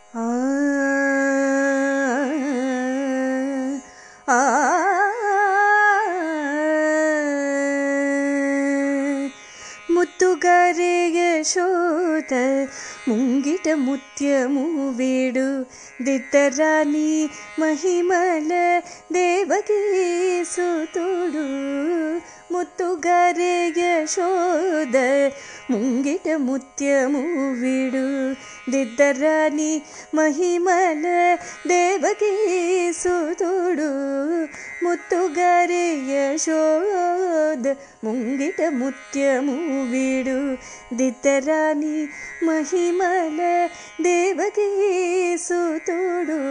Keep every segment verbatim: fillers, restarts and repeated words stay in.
ఆ ఆ ముత్తుగారే యశోద ముంగిట ముత్యము వీడు దిద్దరాని మహిమల దేవకీ సుతుడు. ముత్తుగారే యశోద ముంగిట ముత్యము వీడు దిద్దరాని మహిమల దేవకీ సుతుడు. ముత్తుగారే యశోద ముంగిట ముత్యము వీడు దిద్దరాని మహిమల దేవకీ సుతుడు.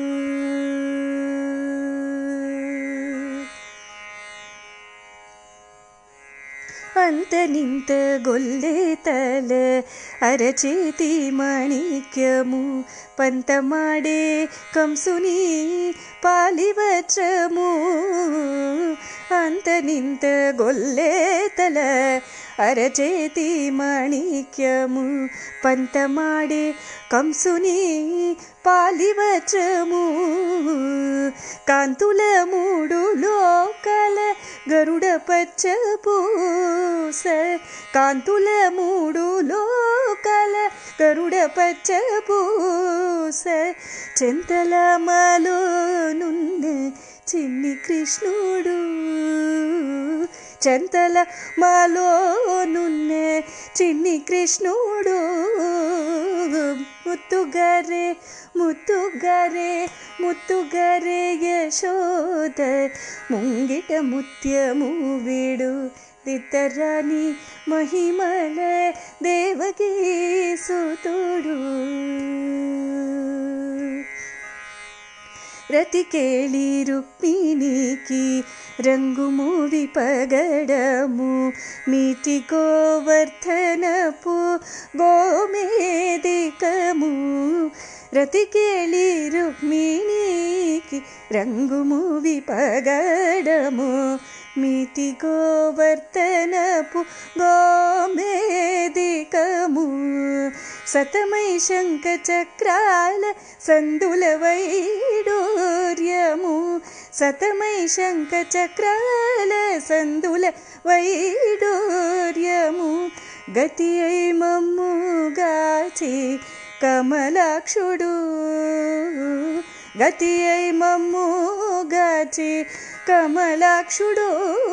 అంతనింత గొల్లే తల అరచేతి మాణిక్యము పంతమాడే కంసుని పాలివచము. అంతనింత గొల్లే తల అరచేతి మాణిక్యము పంతమాడే కంసుని పాలివచము. కాంతుల మూడు లోకల గరుడ పచ్చ పూస. కాంతుల మూడు లోకల గరుడ పచ్చ పూస. చెంతల మాలోనున్న చిన్ని కృష్ణుడు. చెంతల మాలోనున్న చిన్ని కృష్ణుడు. ముత్తుగారే ముత్తుగారే ముత్తుగారే యశోద ముంగిట ముత్యము వీడు దిద్దరాని మహిమల దేవకీ సుతుడు. రతికేళి రుక్మిణికి రంగు మూవి పగడము మీటి గోవర్ధనపు గోమేదికము. రతికేళి రుక్మిణికి రంగు మూవి పగడము మీటి గోవర్ధనపు గోమేదికము. సతమై శంఖ చక్రాల సందుల వైడూర్యము. సతమై శంఖ చక్రాల సందుల వైడూర్యము. గతి అయి మమ్ముగాచి కమలాక్షుడు. గతి అయి మమ్ముగాచి కమలాక్షుడు.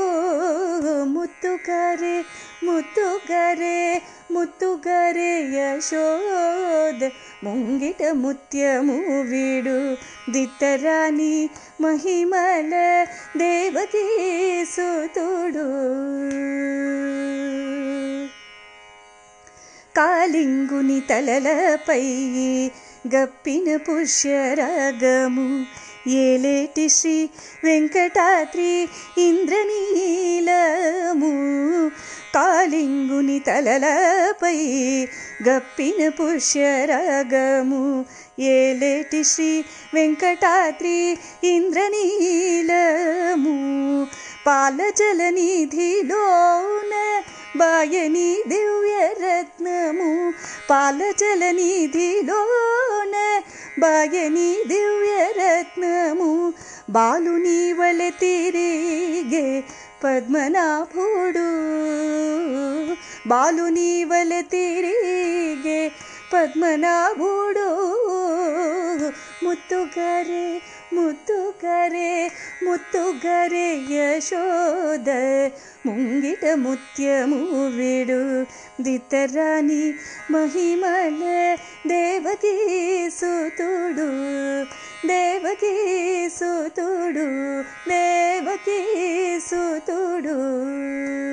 ముత్తుగారే ముత్తుగారే ముత్తుగారే యశోద ముంగిట ముత్యము వీడు దిద్దరాని మహిమల దేవకీ సుతుడు. కాలింగుని తలలపై గప్పిన పుష్యరాగము ఏలేటి శ్రీ వెంకటాద్రి ఇంద్రనీలము. కాలింగుని తలలపై గప్పిన పుష్యరాగము ఏలేటి శ్రీ వెంకటాద్రి ఇంద్రనీలము. పాలజల నిధిలోన బాయని దివ్యరత్నము. పాలజల నిధిలోన బాయని దివ్యరత్నము. బాలుని వలె తిరిగే పద్మనాభుడు. బాలుని వలె తిరిగే పద్మనాభుడు. ముత్తుగారే ముత్తుగారే ముత్తుగారే యశోద ముంగిట ముత్యము వీడు దిద్దరాని మహిమల దేవకీ సుతుడు. దేవకీ సుతుడు దేవకీ సుతుడు.